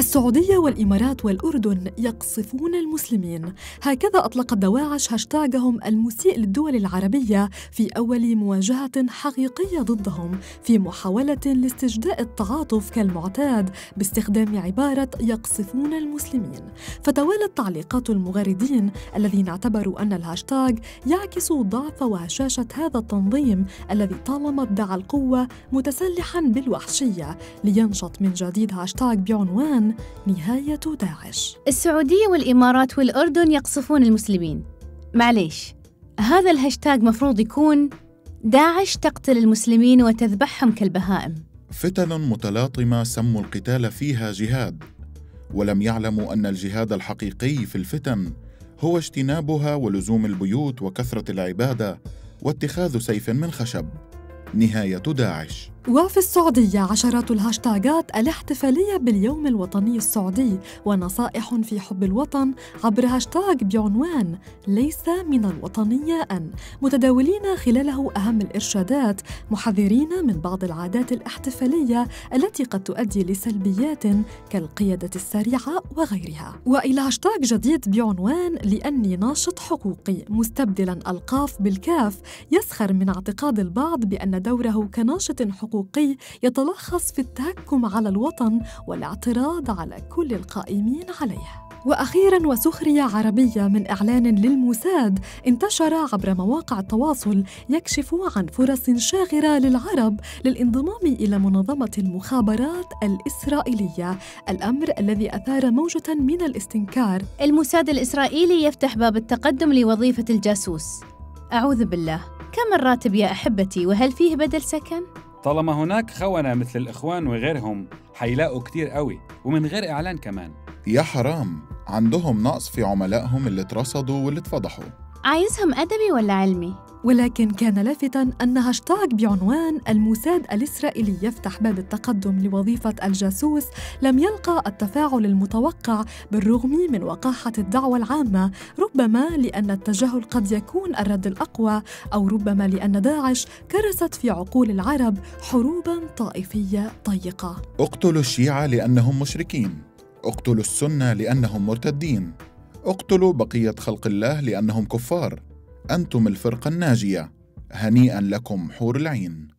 السعودية والإمارات والأردن يقصفون المسلمين. هكذا أطلقت دواعش هاشتاغهم المسيء للدول العربية في أول مواجهة حقيقية ضدهم، في محاولة لاستجداء التعاطف كالمعتاد باستخدام عبارة يقصفون المسلمين. فتوالت تعليقات المغردين الذين اعتبروا أن الهاشتاغ يعكس ضعف وهشاشة هذا التنظيم الذي طالما ادعى القوة متسلحاً بالوحشية، لينشط من جديد هاشتاغ بعنوان نهاية داعش. السعودية والإمارات والأردن يقصفون المسلمين. معليش، هذا الهاشتاغ مفروض يكون داعش تقتل المسلمين وتذبحهم كالبهائم. فتن متلاطمة سموا القتال فيها جهاد، ولم يعلموا أن الجهاد الحقيقي في الفتن هو اجتنابها ولزوم البيوت وكثرة العبادة واتخاذ سيف من خشب. نهاية داعش. وفي السعودية عشرات الهاشتاغات الاحتفالية باليوم الوطني السعودي ونصائح في حب الوطن عبر هاشتاغ بعنوان ليس من الوطنية أن، متداولين خلاله أهم الإرشادات، محذرين من بعض العادات الاحتفالية التي قد تؤدي لسلبيات كالقيادة السريعة وغيرها. وإلى هاشتاغ جديد بعنوان لأني ناشط حقوقي، مستبدلاً القاف بالكاف، يسخر من اعتقاد البعض بأن دوره كناشط حقوقي يتلخص في التهكم على الوطن والاعتراض على كل القائمين عليه. وأخيراً وسخرية عربية من إعلان للموساد انتشر عبر مواقع التواصل يكشف عن فرص شاغرة للعرب للانضمام إلى منظمة المخابرات الإسرائيلية، الأمر الذي أثار موجة من الاستنكار. الموساد الإسرائيلي يفتح باب التقدم لوظيفة الجاسوس. أعوذ بالله، كم الراتب يا أحبتي، وهل فيه بدل سكن؟ طالما هناك خونة مثل الإخوان وغيرهم حيلاقوا كتير قوي ومن غير إعلان كمان. يا حرام، عندهم نقص في عملائهم اللي اترصدوا واللي اتفضحوا. عايزهم أدبي ولا علمي؟ ولكن كان لافتاً أن هاشتاغ بعنوان الموساد الإسرائيلي يفتح باب التقدم لوظيفة الجاسوس لم يلقى التفاعل المتوقع بالرغم من وقاحة الدعوة العامة، ربما لأن التجاهل قد يكون الرد الأقوى، أو ربما لأن داعش كرست في عقول العرب حروباً طائفية ضيقة. اقتلوا الشيعة لأنهم مشركين، اقتلوا السنة لأنهم مرتدين، اقتلوا بقية خلق الله لأنهم كفار. أنتم الفرقة الناجية، هنيئاً لكم حور العين.